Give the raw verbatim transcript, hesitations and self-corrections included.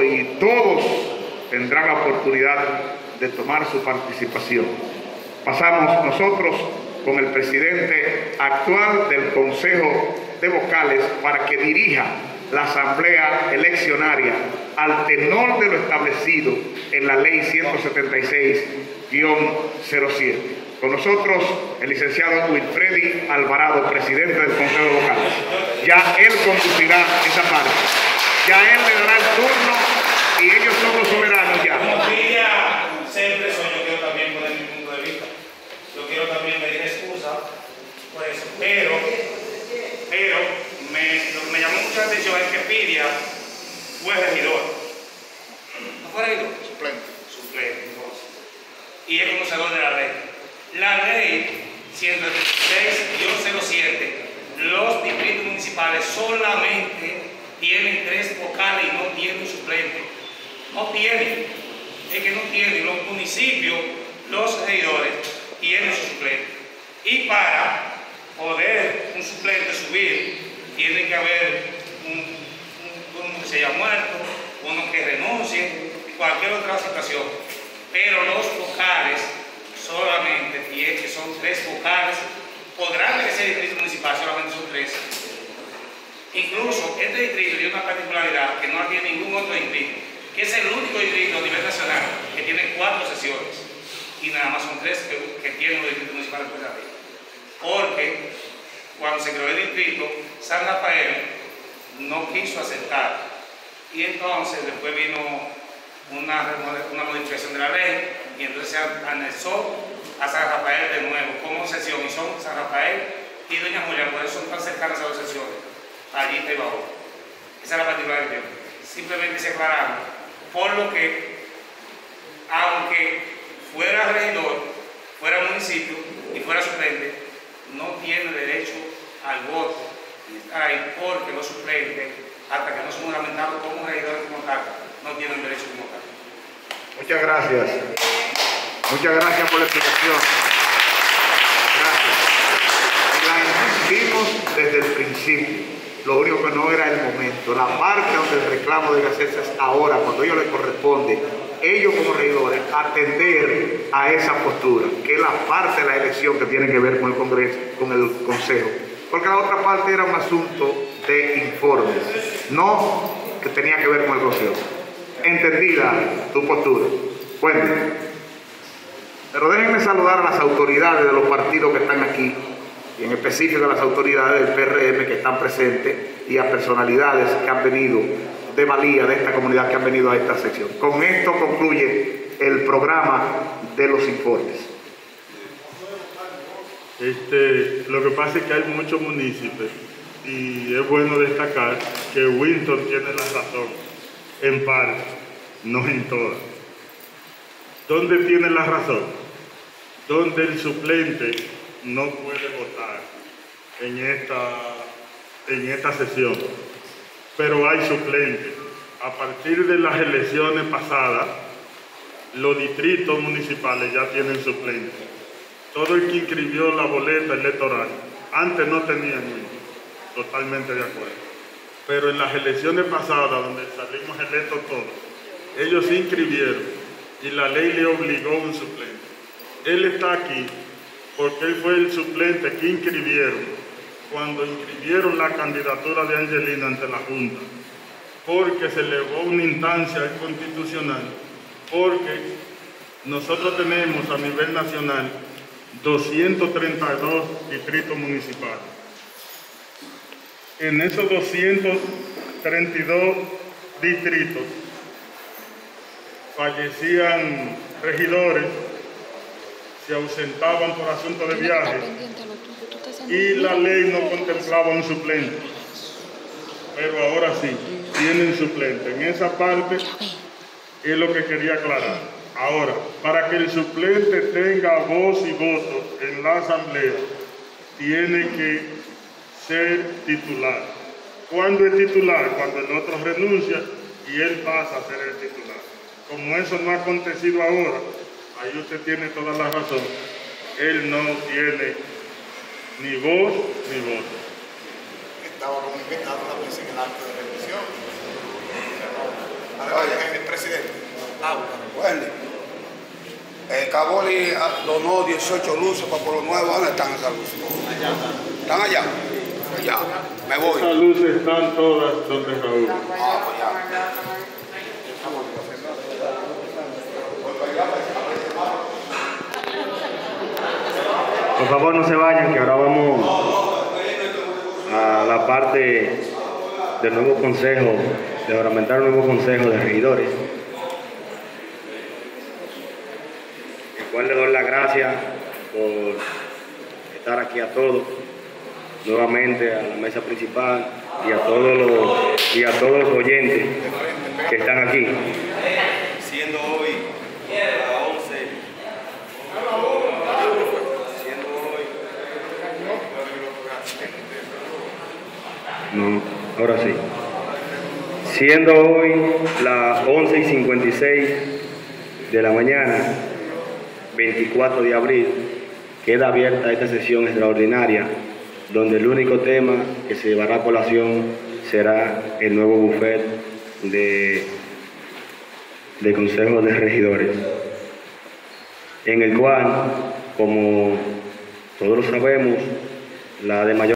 y todos tendrán la oportunidad de tomar su participación. Pasamos nosotros con el presidente actual del Consejo de Vocales para que dirija la asamblea eleccionaria al tenor de lo establecido en la ley ciento setenta y seis guión cero siete. Con nosotros el licenciado Wilfredi Alvarado, presidente del Consejo de Vocales. Ya él conducirá esa parte. Ya él le dará el turno y ellos son los soberanos ya. Como quería ser preso, yo quiero también poner mi punto de vista. Yo quiero también pedir excusa por eso. Pero, pero me, lo que me llamó mucha atención es que Piria fue regidor. ¿No fue regidor? Suplente. Suplente, entonces. Y es conocedor de la ley. La ley ciento seis guión cero siete, los distritos municipales solamente tienen tres vocales y no tienen suplente. No tienen. Es que no tienen. Los municipios, los regidores, tienen su suplente. Y para poder un suplente subir, tiene que haber un, un, uno que se haya muerto, uno que renuncie, y cualquier otra situación. Pero los vocales solamente, y es que son tres vocales, podrán ejercer el distrito municipal, solamente son tres. Incluso este distrito tiene una particularidad que no tiene ningún otro distrito, que es el único distrito a nivel nacional que tiene cuatro sesiones, y nada más son tres que, que tienen los distritos municipales de la ley. Porque cuando se creó el distrito, San Rafael no quiso aceptar, y entonces después vino una, una modificación de la ley, y entonces se anexó a San Rafael de nuevo como sesión, y son San Rafael y Doña Julia, por eso son tan cercanas a las sesiones, allí está Ibaho. Esa es la particularidad. Simplemente se aclararon, por lo que, aunque fuera regidor, fuera municipio y fuera suplente, no tiene derecho al voto. Y está ahí porque los suplentes, hasta que no son juramentados como regidores como tal, no tienen derecho como tal. Muchas gracias. Muchas gracias por la explicación. Gracias. La insistimos desde el principio. Lo único que no era el momento. La parte donde el reclamo debe hacerse es ahora, cuando a ellos les corresponde, ellos como regidores, atender a esa postura, que es la parte de la elección que tiene que ver con el Congreso, con el Consejo. Porque la otra parte era un asunto de informes, no que tenía que ver con el Consejo. Entendida tu postura. Bueno, pero déjenme saludar a las autoridades de los partidos que están aquí, y en específico a las autoridades del P R M que están presentes y a personalidades que han venido de valía de esta comunidad, que han venido a esta sección. Con esto concluye el programa de los informes. Este, lo que pasa es que hay muchos municipios y es bueno destacar que Winston tiene la razón, en parte, no en todas. ¿Dónde tiene la razón? Donde el suplente no puede votar en esta, en esta sesión, pero hay suplentes. A partir de las elecciones pasadas, los distritos municipales ya tienen suplentes. Todo el que inscribió la boleta electoral, antes no tenían uno, totalmente de acuerdo. Pero en las elecciones pasadas, donde salimos electos todos, ellos se inscribieron y la ley le obligó a un suplente. Él está aquí porque él fue el suplente que inscribieron cuando inscribieron la candidatura de Angelina ante la Junta, porque se elevó una instancia constitucional, porque nosotros tenemos a nivel nacional doscientos treinta y dos distritos municipales. En esos doscientos treinta y dos distritos fallecían regidores, se ausentaban por asuntos de viaje y la ley no contemplaba un suplente. Pero ahora sí, tienen suplente. En esa parte es lo que quería aclarar. Ahora, para que el suplente tenga voz y voto en la asamblea, tiene que ser titular. ¿Cuándo es titular? Cuando el otro renuncia y él pasa a ser el titular. Como eso no ha acontecido ahora, ahí usted tiene toda la razón. Él no tiene ni voz ni voto. Estaba como invitado también en el acto de revisión. Oye, presidente. Ah, bueno. El Caboli donó dieciocho luces para Pueblo Nuevo. ¿Dónde están esas luces? Allá. ¿Están allá? Allá. Me voy. Esas luces están todas donde Raúl. Ah, pues ya. Por favor, no se vayan, que ahora vamos a la parte del nuevo consejo, de ornamentar un nuevo consejo de regidores, el cual le doy las gracias por estar aquí a todos, nuevamente a la mesa principal y a todos los, y a todos los oyentes que están aquí. Siendo hoy a once, siendo hoy, no, ahora sí. Siendo hoy las once y cincuenta y seis de la mañana, veinticuatro de abril, queda abierta esta sesión extraordinaria, donde el único tema que se llevará a colación será el nuevo bufet de, de Consejo de Regidores, en el cual, como todos lo sabemos, la de mayor